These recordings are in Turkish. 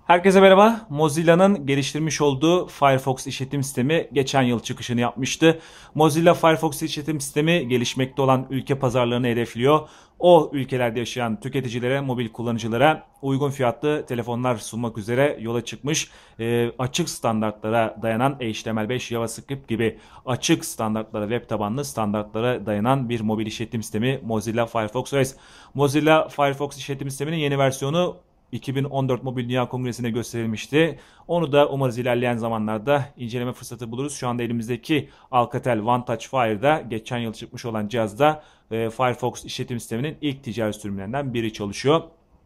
Herkese merhaba. Mozilla'nın geliştirmiş olduğu Firefox işletim sistemi geçen yıl çıkışını yapmıştı. Mozilla Firefox işletim sistemi gelişmekte olan ülke pazarlarını hedefliyor. O ülkelerde yaşayan tüketicilere, mobil kullanıcılara uygun fiyatlı telefonlar sunmak üzere yola çıkmış. Açık standartlara dayanan HTML5, JavaScript gibi açık standartlara, web tabanlı standartlara dayanan bir mobil işletim sistemi Mozilla Firefox OS. Mozilla Firefox işletim sisteminin yeni versiyonu 2014 Mobil Dünya Kongresi'nde gösterilmişti. Onu da umarız ilerleyen zamanlarda inceleme fırsatı buluruz. Şu anda elimizdeki Alcatel One Touch Fire'da geçen yıl çıkmış olan cihazda Firefox işletim sisteminin ilk ticari sürümlerinden biri çalışıyor.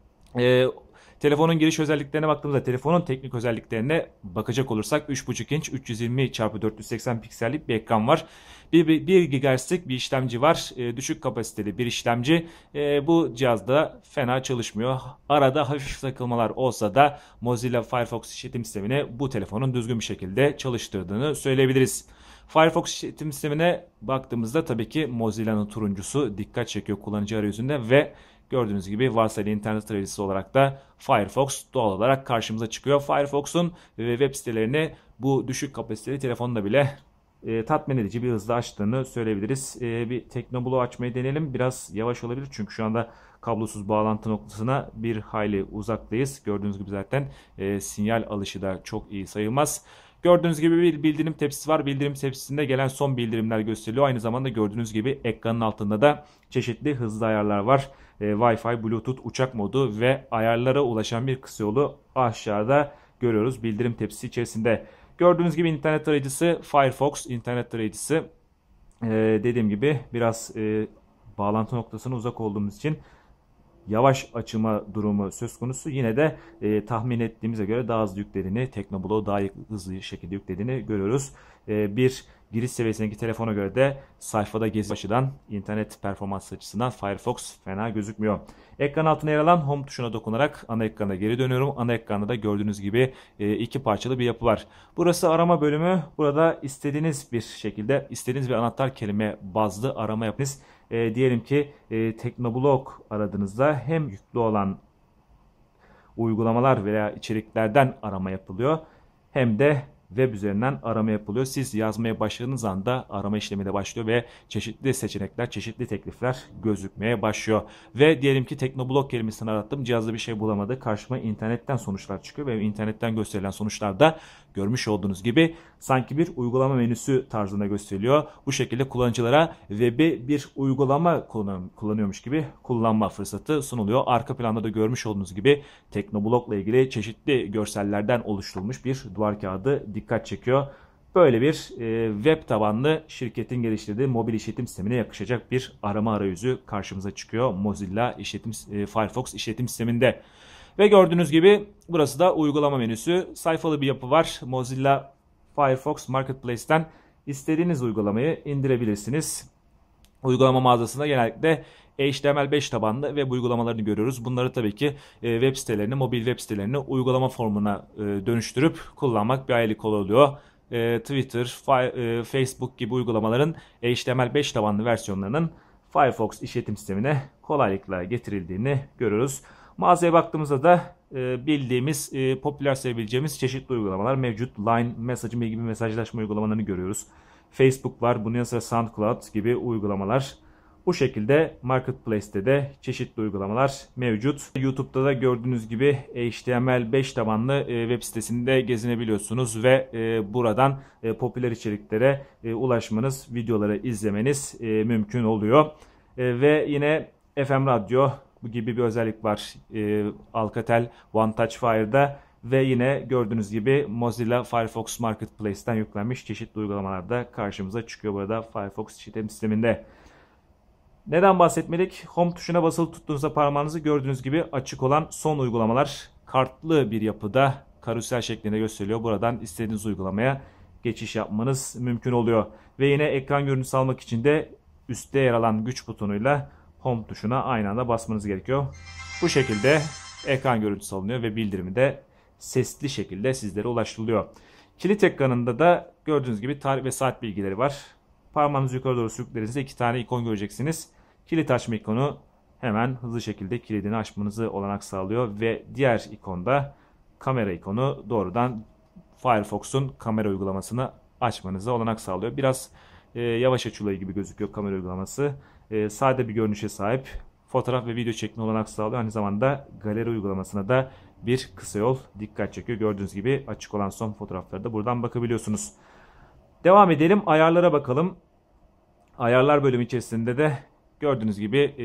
E, Telefonun giriş özelliklerine baktığımızda telefonun teknik özelliklerine bakacak olursak 3.5 inç 320x480 piksellik bir ekran var. 1 GHz'lik bir işlemci var. Düşük kapasiteli bir işlemci. Bu cihazda fena çalışmıyor. Arada hafif takılmalar olsa da Mozilla Firefox işletim sistemini bu telefonun düzgün bir şekilde çalıştırdığını söyleyebiliriz. Firefox işletim sistemine baktığımızda tabii ki Mozilla'nın turuncusu dikkat çekiyor kullanıcı arayüzünde ve gördüğünüz gibi varsayılı internet tarayıcısı olarak da Firefox doğal olarak karşımıza çıkıyor. Firefox'un web sitelerini bu düşük kapasiteli telefonla bile tatmin edici bir hızla açtığını söyleyebiliriz. Bir Teknoblow açmayı deneyelim. Biraz yavaş olabilir çünkü şu anda kablosuz bağlantı noktasına bir hayli uzaktayız. Gördüğünüz gibi zaten sinyal alışı da çok iyi sayılmaz. Gördüğünüz gibi bir bildirim tepsisi var. Bildirim tepsisinde gelen son bildirimler gösteriliyor. Aynı zamanda gördüğünüz gibi ekranın altında da çeşitli hızlı ayarlar var. Wi-Fi, Bluetooth, uçak modu ve ayarlara ulaşan bir kısa yolu aşağıda görüyoruz bildirim tepsisi içerisinde. Gördüğünüz gibi internet tarayıcısı Firefox internet tarayıcısı. Dediğim gibi biraz bağlantı noktasına uzak olduğumuz için yavaş açılma durumu söz konusu. Yine de tahmin ettiğimize göre daha hızlı yüklediğini, Teknoblow daha hızlı şekilde yüklediğini görüyoruz. Bir giriş seviyesindeki telefona göre de sayfada gezi açıdan internet performansı açısından Firefox fena gözükmüyor. Ekran altına yer alan Home tuşuna dokunarak ana ekrana geri dönüyorum. Ana ekranda da gördüğünüz gibi iki parçalı bir yapı var. Burası arama bölümü. Burada istediğiniz bir şekilde istediğiniz bir anahtar kelime bazlı arama yapınız. Diyelim ki Teknoblog aradığınızda hem yüklü olan uygulamalar veya içeriklerden arama yapılıyor hem de web üzerinden arama yapılıyor. Siz yazmaya başladığınız anda arama işlemi de başlıyor ve çeşitli seçenekler, çeşitli teklifler gözükmeye başlıyor. Ve diyelim ki Teknoblog kelimesini arattım. Cihazda bir şey bulamadı. Karşıma internetten sonuçlar çıkıyor ve internetten gösterilen sonuçlar da görmüş olduğunuz gibi sanki bir uygulama menüsü tarzında gösteriliyor. Bu şekilde kullanıcılara web'i bir uygulama kullanıyormuş gibi kullanma fırsatı sunuluyor. Arka planda da görmüş olduğunuz gibi Teknoblog'la ilgili çeşitli görsellerden oluşturulmuş bir duvar kağıdı dikkat çekiyor. Böyle bir web tabanlı şirketin geliştirdiği mobil işletim sistemine yakışacak bir arama arayüzü karşımıza çıkıyor Mozilla Firefox işletim sisteminde. Ve gördüğünüz gibi burası da uygulama menüsü. Sayfalı bir yapı var. Mozilla Firefox Marketplace'ten istediğiniz uygulamayı indirebilirsiniz. Uygulama mağazasında genellikle HTML5 tabanlı web uygulamalarını görüyoruz. Bunları tabii ki web sitelerini, mobil web sitelerini uygulama formuna dönüştürüp kullanmak bir hayli kolay oluyor. Twitter, Facebook gibi uygulamaların HTML5 tabanlı versiyonlarının Firefox işletim sistemine kolaylıkla getirildiğini görüyoruz. Mağazaya baktığımızda da bildiğimiz, popüler sayabileceğimiz çeşitli uygulamalar mevcut. Line, MessageMe gibi mesajlaşma uygulamalarını görüyoruz. Facebook var, bunun yanı sıra SoundCloud gibi uygulamalar. Bu şekilde Marketplace'te de çeşitli uygulamalar mevcut. YouTube'da da gördüğünüz gibi HTML5 tabanlı web sitesinde gezinebiliyorsunuz ve buradan popüler içeriklere ulaşmanız, videoları izlemeniz mümkün oluyor. Ve yine FM Radyo gibi bir özellik var Alcatel One Touch Fire'da. Ve yine gördüğünüz gibi Mozilla Firefox Marketplace'ten yüklenmiş çeşitli uygulamalarda karşımıza çıkıyor burada Firefox işletim sisteminde. Neden bahsetmedik? Home tuşuna basılı tuttuğunuzda parmağınızı gördüğünüz gibi açık olan son uygulamalar kartlı bir yapıda karusel şeklinde gösteriliyor. Buradan istediğiniz uygulamaya geçiş yapmanız mümkün oluyor. Ve yine ekran görüntüsü almak için de üstte yer alan güç butonuyla Home tuşuna aynı anda basmanız gerekiyor. Bu şekilde ekran görüntüsü alınıyor ve bildirimi de sesli şekilde sizlere ulaştırılıyor. Kilit ekranında da gördüğünüz gibi tarih ve saat bilgileri var. Parmağınızı yukarı doğru sürüklediğinizde iki tane ikon göreceksiniz. Kilit açma ikonu hemen hızlı şekilde kilidini açmanızı olanak sağlıyor ve diğer ikonda kamera ikonu doğrudan Firefox'un kamera uygulamasını açmanıza olanak sağlıyor. Biraz yavaş açılıyor gibi gözüküyor kamera uygulaması. Sade bir görünüşe sahip. Fotoğraf ve video çekme olanak sağlıyor. Aynı zamanda galeri uygulamasına da bir kısa yol dikkat çekiyor. Gördüğünüz gibi açık olan son fotoğraflara da buradan bakabiliyorsunuz. Devam edelim. Ayarlara bakalım. Ayarlar bölümü içerisinde de gördüğünüz gibi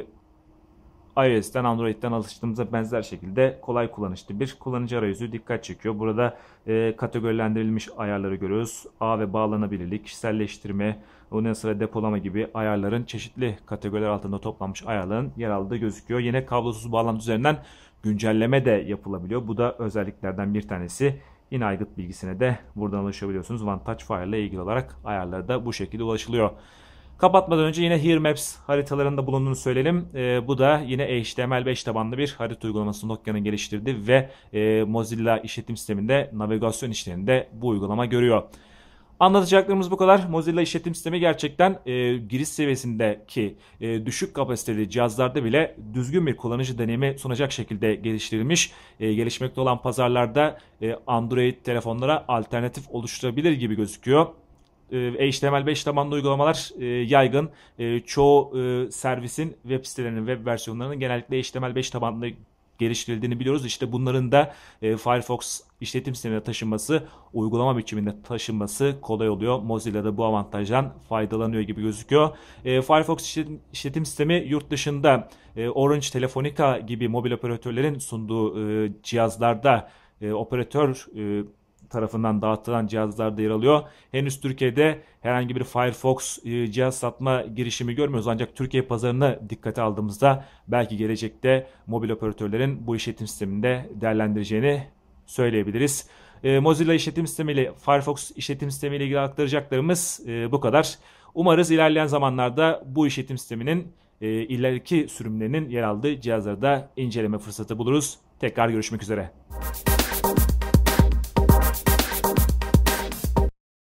iOS'ten, Android'den alıştığımıza benzer şekilde kolay kullanışlı bir kullanıcı arayüzü dikkat çekiyor. Burada kategorilendirilmiş ayarları görüyoruz. Ağ ve bağlanabilirlik, kişiselleştirme, ondan sonra depolama gibi ayarların çeşitli kategoriler altında toplanmış ayarların yer aldığı gözüküyor. Yine kablosuz bağlantı üzerinden güncelleme de yapılabiliyor. Bu da özelliklerden bir tanesi. Yine aygıt bilgisine de buradan ulaşabiliyorsunuz. One Touch Fire ile ilgili olarak ayarlara da bu şekilde ulaşılıyor. Kapatmadan önce yine Here Maps haritalarında bulunduğunu söyleyelim. Bu da yine HTML5 tabanlı bir harita uygulaması Nokia'nın geliştirdiği ve Mozilla işletim sisteminde navigasyon işlerinde bu uygulama görüyor. Anlatacaklarımız bu kadar. Mozilla işletim sistemi gerçekten giriş seviyesindeki düşük kapasiteli cihazlarda bile düzgün bir kullanıcı deneyimi sunacak şekilde geliştirilmiş. Gelişmekte olan pazarlarda Android telefonlara alternatif oluşturabilir gibi gözüküyor. HTML5 tabanlı uygulamalar yaygın. Çoğu servisin web sitelerinin web versiyonlarının genellikle HTML5 tabanlı geliştirildiğini biliyoruz. İşte bunların da Firefox işletim sistemine taşınması, uygulama biçiminde taşınması kolay oluyor. Mozilla da bu avantajdan faydalanıyor gibi gözüküyor. Firefox işletim sistemi yurt dışında Orange, Telefonica gibi mobil operatörlerin sunduğu cihazlarda operatör tarafından dağıtılan cihazlarda yer alıyor. Henüz Türkiye'de herhangi bir Firefox cihaz satma girişimi görmüyoruz. Ancak Türkiye pazarını dikkate aldığımızda belki gelecekte mobil operatörlerin bu işletim sisteminde değerlendireceğini söyleyebiliriz. Mozilla işletim sistemi ile Firefox işletim sistemi ile ilgili aktaracaklarımız bu kadar. Umarız ilerleyen zamanlarda bu işletim sisteminin ileriki sürümlerinin yer aldığı cihazları da inceleme fırsatı buluruz. Tekrar görüşmek üzere.